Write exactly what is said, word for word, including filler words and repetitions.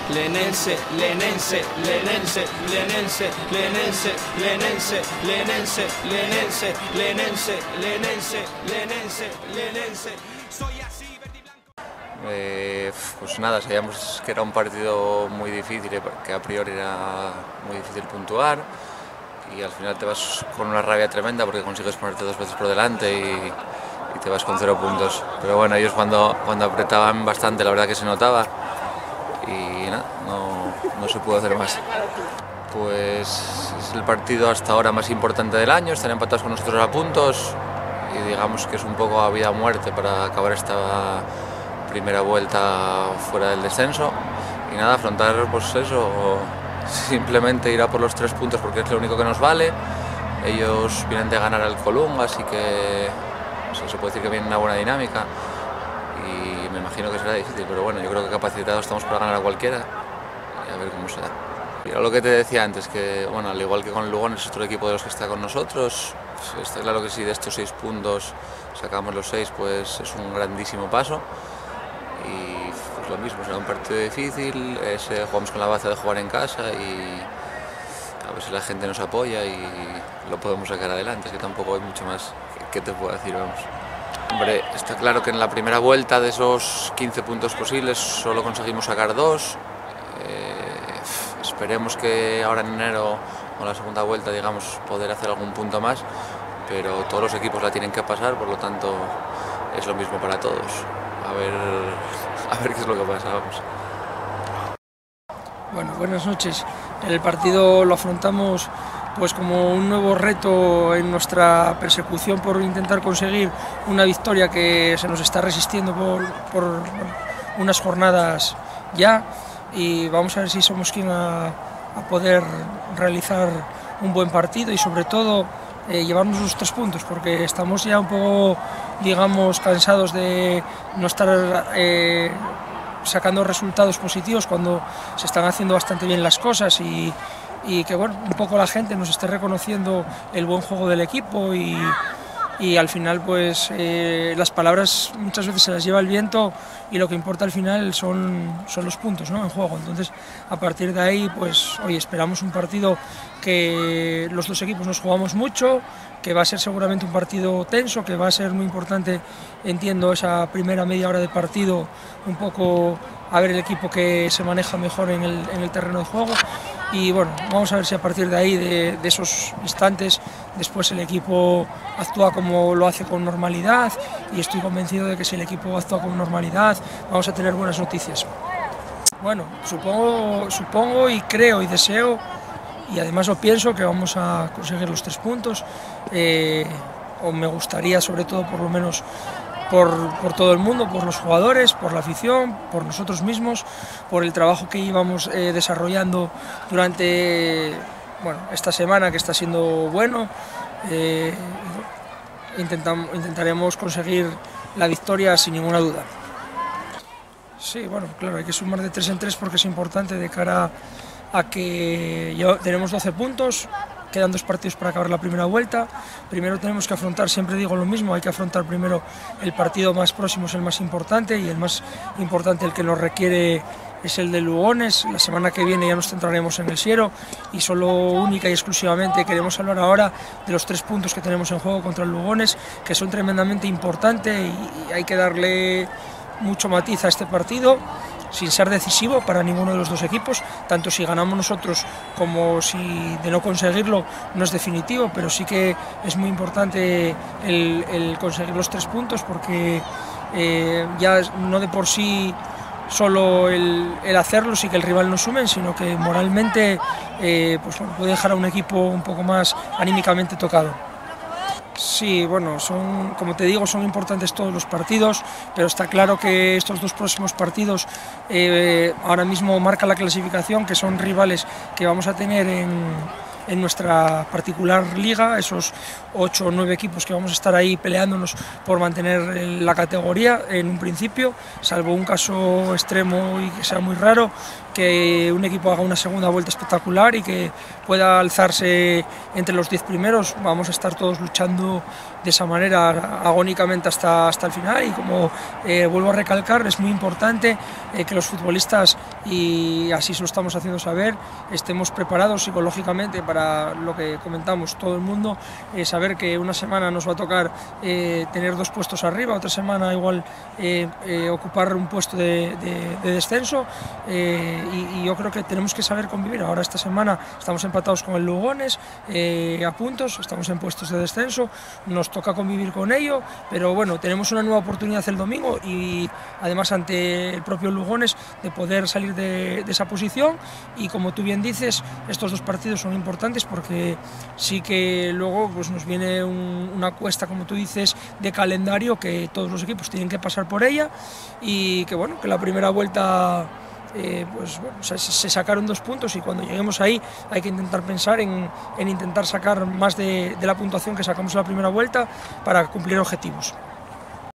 Lenense, Lenense, Lenense, Lenense, Lenense, Lenense, Lenense, Lenense, Lenense, Lenense, Lenense, Lenense. Soy así, verde y blanco. Eh, pues nada, sabíamos que era un partido muy difícil, que a priori era muy difícil puntuar, y al final te vas con una rabia tremenda porque consigues ponerte dos veces por delante y, y te vas con cero puntos. Pero bueno, ellos cuando, cuando apretaban bastante, la verdad que se notaba, y nada, no, no se pudo hacer más. Pues es el partido hasta ahora más importante del año, están empatados con nosotros a puntos y digamos que es un poco a vida o muerte para acabar esta primera vuelta fuera del descenso. Y nada, afrontar pues eso, simplemente ir a por los tres puntos porque es lo único que nos vale. Ellos vienen de ganar al Column, así que o sea, se puede decir que viene una buena dinámica y me imagino que será difícil, pero bueno, yo creo que capacitados estamos para ganar a cualquiera y a ver cómo se da. Mira, lo que te decía antes, que bueno, al igual que con Lugones es otro equipo de los que está con nosotros, pues está claro que si de estos seis puntos sacamos los seis, pues es un grandísimo paso. Y pues lo mismo, será un partido difícil, es, eh, jugamos con la baza de jugar en casa y a ver si la gente nos apoya y lo podemos sacar adelante, es que tampoco hay mucho más que te puedo decir, vamos. Hombre, está claro que en la primera vuelta de esos quince puntos posibles solo conseguimos sacar dos. Eh, esperemos que ahora en enero o la segunda vuelta, digamos, poder hacer algún punto más, pero todos los equipos la tienen que pasar, por lo tanto es lo mismo para todos. A ver, a ver qué es lo que pasa, vamos. Bueno, buenas noches. El partido lo afrontamos pues como un nuevo reto en nuestra persecución por intentar conseguir una victoria que se nos está resistiendo por, por bueno, unas jornadas ya, y vamos a ver si somos quien a, a poder realizar un buen partido y sobre todo eh, llevarnos los tres puntos, porque estamos ya un poco, digamos, cansados de no estar eh, sacando resultados positivos cuando se están haciendo bastante bien las cosas y, y que bueno, un poco la gente nos esté reconociendo el buen juego del equipo y, y al final pues eh, las palabras muchas veces se las lleva el viento y lo que importa al final son, son los puntos, ¿no?, en juego. Entonces a partir de ahí pues hoy esperamos un partido que los dos equipos nos jugamos mucho, que va a ser seguramente un partido tenso, que va a ser muy importante, entiendo, esa primera media hora de partido, un poco a ver el equipo que se maneja mejor en el, en el terreno de juego. Y bueno, vamos a ver si a partir de ahí, de, de esos instantes, después el equipo actúa como lo hace con normalidad, y estoy convencido de que si el equipo actúa con normalidad vamos a tener buenas noticias. Bueno, supongo, supongo y creo y deseo, y además lo pienso, que vamos a conseguir los tres puntos, eh, o me gustaría sobre todo por lo menos Por, por todo el mundo, por los jugadores, por la afición, por nosotros mismos, por el trabajo que íbamos eh, desarrollando durante bueno, esta semana, que está siendo bueno. Eh, intentam, intentaremos conseguir la victoria sin ninguna duda. Sí, bueno, claro, hay que sumar de tres en tres porque es importante de cara a que ya tenemos doce puntos. Quedan dos partidos para acabar la primera vuelta. Primero tenemos que afrontar, siempre digo lo mismo, hay que afrontar primero el partido más próximo, es el más importante, y el más importante, el que nos requiere, es el de Lugones. La semana que viene ya nos centraremos en el Siero y solo única y exclusivamente queremos hablar ahora de los tres puntos que tenemos en juego contra el Lugones, que son tremendamente importantes y hay que darle mucho matiz a este partido, sin ser decisivo para ninguno de los dos equipos, tanto si ganamos nosotros como si de no conseguirlo no es definitivo, pero sí que es muy importante el, el conseguir los tres puntos porque eh, ya no de por sí solo el, el hacerlo y que el rival nos sumen, sino que moralmente eh, pues bueno, puede dejar a un equipo un poco más anímicamente tocado. Sí, bueno, son, como te digo, son importantes todos los partidos, pero está claro que estos dos próximos partidos eh, ahora mismo marcan la clasificación, que son rivales que vamos a tener en, en nuestra particular liga, esos ocho o nueve equipos que vamos a estar ahí peleándonos por mantener la categoría en un principio, salvo un caso extremo y que sea muy raro, que que un equipo haga una segunda vuelta espectacular y que pueda alzarse entre los diez primeros. Vamos a estar todos luchando de esa manera agónicamente hasta, hasta el final, y como eh, vuelvo a recalcar, es muy importante eh, que los futbolistas, y así se lo estamos haciendo saber, estemos preparados psicológicamente para lo que comentamos todo el mundo, eh, saber que una semana nos va a tocar eh, tener dos puestos arriba, otra semana igual eh, eh, ocupar un puesto de, de, de descenso, eh, y, y yo creo que tenemos que saber convivir. Ahora esta semana estamos empatados con el Lugones eh, a puntos, estamos en puestos de descenso, nos toca convivir con ello, pero bueno, tenemos una nueva oportunidad el domingo, y además ante el propio Lugones, de poder salir de, de esa posición. Y como tú bien dices, estos dos partidos son importantes porque sí que luego pues nos viene un, una cuesta, como tú dices, de calendario, que todos los equipos tienen que pasar por ella, y que bueno, que la primera vuelta Eh, pues bueno, se, se sacaron dos puntos, y cuando lleguemos ahí hay que intentar pensar en, en intentar sacar más de, de la puntuación que sacamos en la primera vuelta para cumplir objetivos.